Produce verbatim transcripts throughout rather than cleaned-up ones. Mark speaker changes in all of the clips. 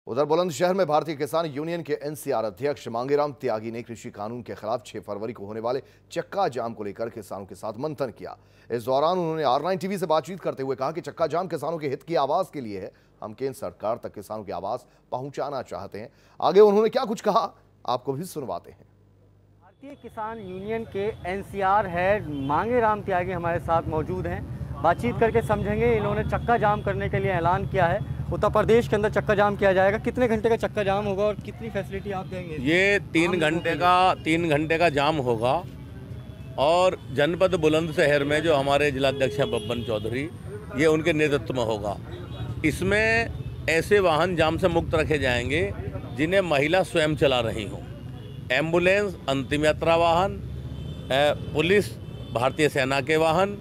Speaker 1: उधर बुलंदशहर में भारतीय किसान यूनियन के एनसीआर अध्यक्ष मांगेराम त्यागी ने कृषि कानून के खिलाफ छह फरवरी को होने वाले चक्का जाम को लेकर किसानों के साथ मंथन किया। इस दौरान उन्होंने आर नाइन टीवी से बातचीत करते हुए कहा कि चक्का जाम किसानों के हित की आवाज के लिए है। हम केंद्र सरकार तक किसानों की आवाज पहुंचाना चाहते हैं। आगे उन्होंने क्या कुछ कहा, आपको भी सुनवाते हैं।
Speaker 2: भारतीय किसान यूनियन के एनसीआर हेड मांगेराम त्यागी हमारे साथ मौजूद हैं। बातचीत करके समझेंगे इन्होंने चक्का जाम करने के लिए ऐलान किया है। उत्तर प्रदेश के अंदर चक्का जाम किया जाएगा। कितने घंटे का चक्का जाम होगा और कितनी फैसिलिटी आप देंगे?
Speaker 3: ये तीन घंटे का तीन घंटे का जाम होगा और जनपद बुलंदशहर में जो हमारे जिलाध्यक्ष हैं बब्बन चौधरी, ये उनके नेतृत्व में होगा। इसमें ऐसे वाहन जाम से मुक्त रखे जाएंगे जिन्हें महिला स्वयं चला रही हों। एम्बुलेंस, अंतिम यात्रा वाहन, पुलिस, भारतीय सेना के वाहन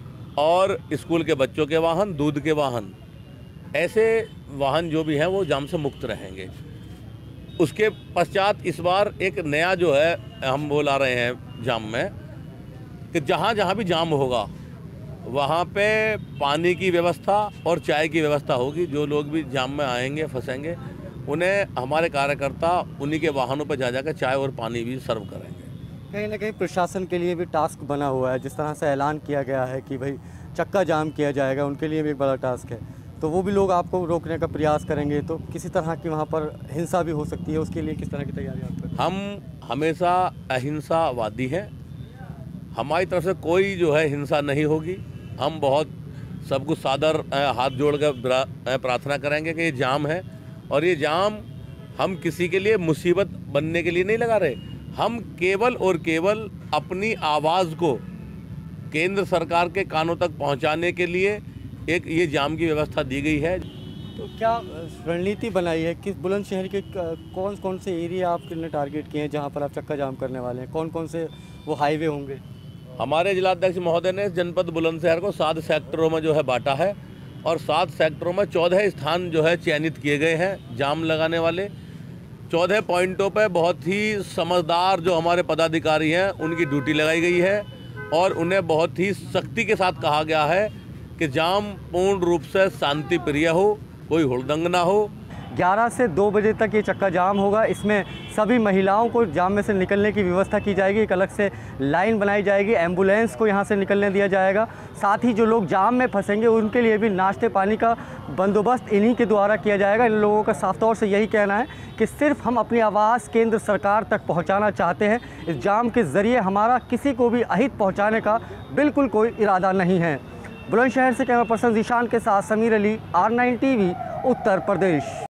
Speaker 3: और स्कूल के बच्चों के वाहन, दूध के वाहन, ऐसे वाहन जो भी हैं वो जाम से मुक्त रहेंगे। उसके पश्चात इस बार एक नया जो है हम वो ला रहे हैं जाम में कि जहाँ जहाँ भी जाम होगा वहाँ पे पानी की व्यवस्था और चाय की व्यवस्था होगी। जो लोग भी जाम में आएंगे, फंसेंगे, उन्हें हमारे कार्यकर्ता उन्हीं के वाहनों पर जा जाकर चाय और पानी भी सर्व करेंगे।
Speaker 2: कहीं ना कहीं प्रशासन के लिए भी टास्क बना हुआ है। जिस तरह से ऐलान किया गया है कि भाई चक्का जाम किया जाएगा, उनके लिए भी एक बड़ा टास्क है। तो वो भी लोग आपको रोकने का प्रयास करेंगे, तो किसी तरह की वहाँ पर हिंसा भी हो सकती है। उसके लिए किस तरह की तैयारी आप करें?
Speaker 3: हम हमेशा अहिंसावादी हैं। हमारी तरफ से कोई जो है हिंसा नहीं होगी। हम बहुत सब कुछ सादर हाथ जोड़ कर प्रार्थना करेंगे कि ये जाम है और ये जाम हम किसी के लिए मुसीबत बनने के लिए नहीं लगा रहे। हम केवल और केवल अपनी आवाज़ को केंद्र सरकार के कानों तक पहुंचाने के लिए एक ये जाम की व्यवस्था दी गई है।
Speaker 2: तो क्या रणनीति बनाई है? किस बुलंदशहर के कौन कौन से एरिया आपने टारगेट किए हैं जहां पर आप चक्का जाम करने वाले हैं? कौन कौन से वो हाईवे होंगे?
Speaker 3: हमारे जिलाध्यक्ष महोदय ने जनपद बुलंदशहर को सात सेक्टरों में जो है बांटा है और सात सेक्टरों में चौदह स्थान जो है चयनित किए गए हैं जाम लगाने वाले। चौदह पॉइंटों पर बहुत ही समझदार जो हमारे पदाधिकारी हैं उनकी ड्यूटी लगाई गई है और उन्हें बहुत ही सख्ती के साथ कहा गया है कि जाम पूर्ण रूप से शांति प्रिय हो, कोई हुड़दंग ना हो।
Speaker 2: ग्यारह से दो बजे तक ये चक्का जाम होगा। इसमें सभी महिलाओं को जाम में से निकलने की व्यवस्था की जाएगी। एक अलग से लाइन बनाई जाएगी। एम्बुलेंस को यहाँ से निकलने दिया जाएगा। साथ ही जो लोग जाम में फंसेंगे उनके लिए भी नाश्ते पानी का बंदोबस्त इन्हीं के द्वारा किया जाएगा। इन लोगों का साफ तौर से यही कहना है कि सिर्फ हम अपनी आवाज़ केंद्र सरकार तक पहुँचाना चाहते हैं। इस जाम के ज़रिए हमारा किसी को भी अहित पहुँचाने का बिल्कुल कोई इरादा नहीं है। बुलंदशहर से कैमरा पर्सन जीशान के साथ Sameer Ali, R nine TV, Uttar प्रदेश।